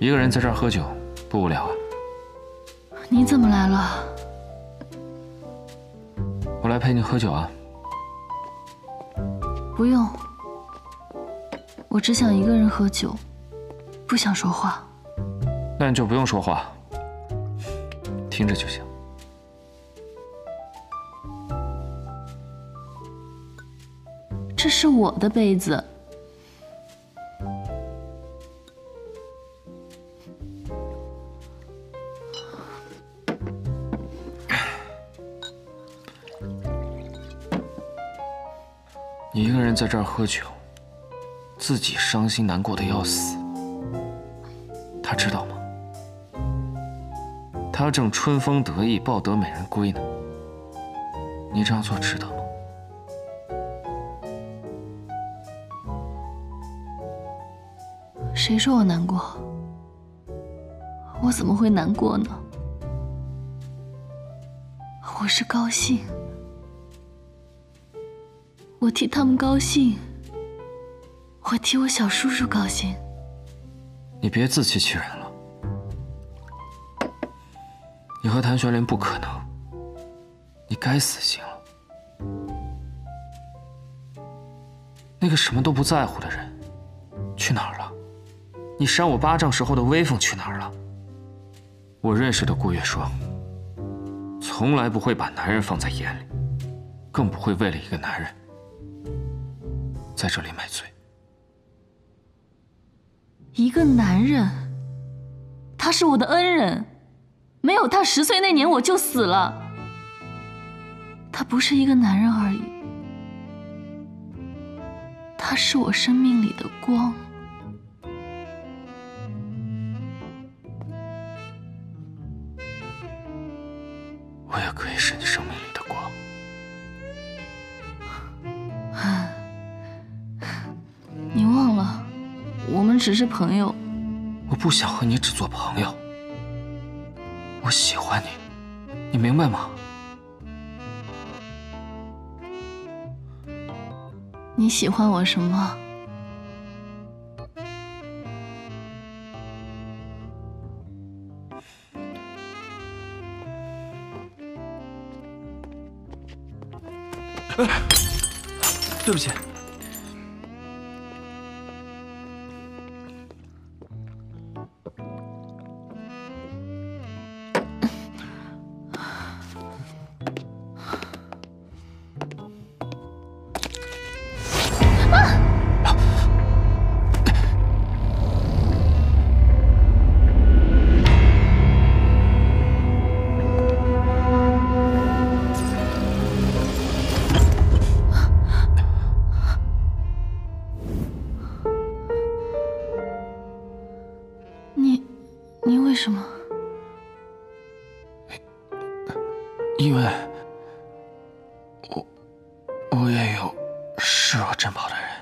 一个人在这儿喝酒，不无聊啊？ 你怎么来了？ 我来陪你喝酒啊。 不用，我只想一个人喝酒，不想说话。 那你就不用说话，听着就行。 这是我的杯子。 你一个人在这儿喝酒，自己伤心难过的要死，他知道吗？他正春风得意，抱得美人归呢。你这样做值得吗？ 谁说我难过？我怎么会难过呢？我是高兴。 我替他们高兴，我替我小叔叔高兴。 你别自欺欺人了，你和谭玄莲不可能，你该死心了。那个什么都不在乎的人去哪儿了？你扇我巴掌时候的威风去哪儿了？我认识的顾月霜，从来不会把男人放在眼里，更不会为了一个男人。 在这里买醉。 一个男人，他是我的恩人，没有他10岁那年我就死了。他不是一个男人而已，他是我生命里的光。 我也可以是你生命里的光。 你忘了，我们只是朋友。 我不想和你只做朋友。我喜欢你，你明白吗？ 你喜欢我什么？ 对不起。 你为什么？ 因为我也有视若珍宝的人。